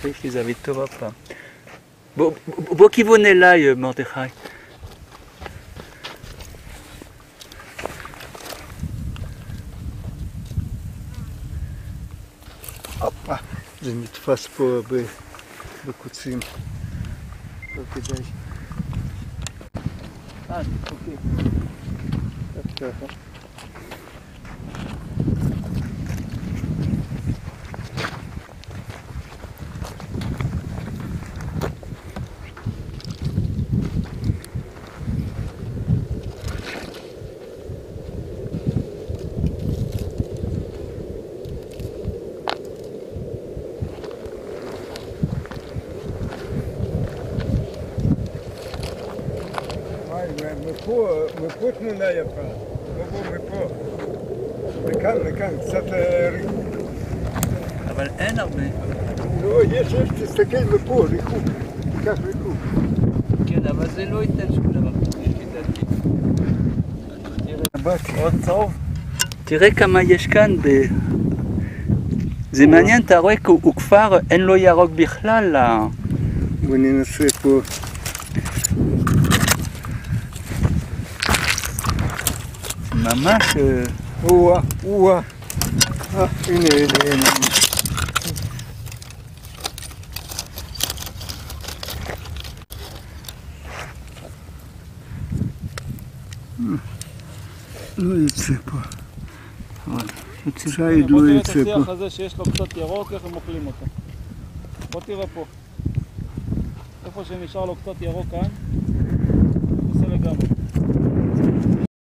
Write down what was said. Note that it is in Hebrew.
יש לי זווית טובה פעם. בוא כיוון אליי, מרדכי. הופה, זה נתפס פה בקוצים. לא כדאי. אוקיי. ככה. מפה תמונה יפה. בוא, מפה. מכאן, קצת ריחוק. אבל אין הרבה. לא, יש, תסתכל מפה, ריחוק. תיקח ריחוק. כן, אבל זה לא ייתן שום דבר. תראה, עוד צהוב. תראה כמה יש כאן. זה מעניין, אתה רואה, הוא כפר, אין לו ירוק בכלל. בוא ננסה פה. ממש... וואה. הנה. לא יצא פה. שייד לא יצא פה. בוא תראה את השיח הזה שיש לו קצת ירוק, איך הם אוכלים אותו. בוא תראה פה. איפה שנשאר לו קצת ירוק כאן, עושה לגמרי.